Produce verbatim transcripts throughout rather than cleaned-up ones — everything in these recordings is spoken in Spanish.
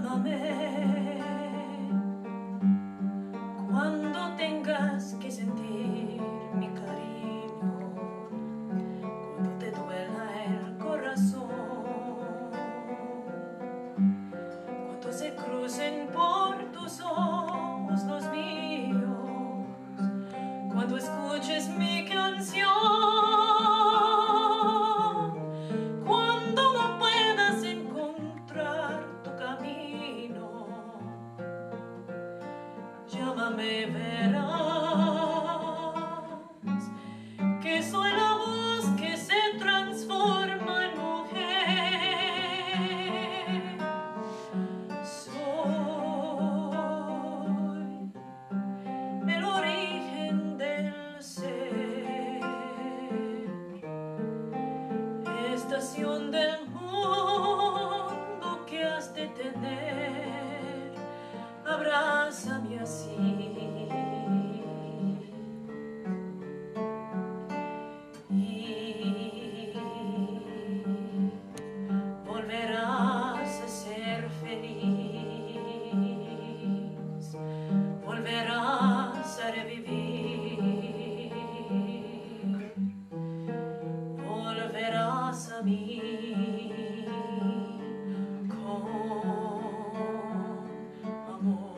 Llámame cuando tengas que sentir mi cariño, cuando te duela el corazón, cuando se crucen por tus ojos los míos, cuando escuches mi canción, cuando no puedas encontrar tu camino, llámame, verás que soy la voz que se transforma en mujer. Soy el origen del ser, estación del mundo que has de tener. Abrázame así y volverás a ser feliz, volverás a revivir, volverás a mí con amor.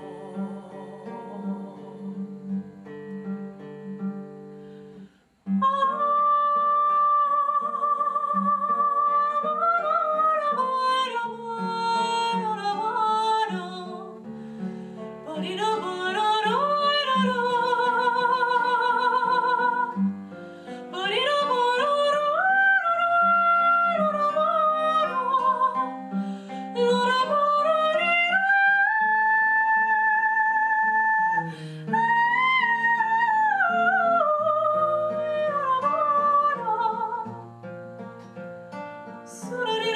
Sorry.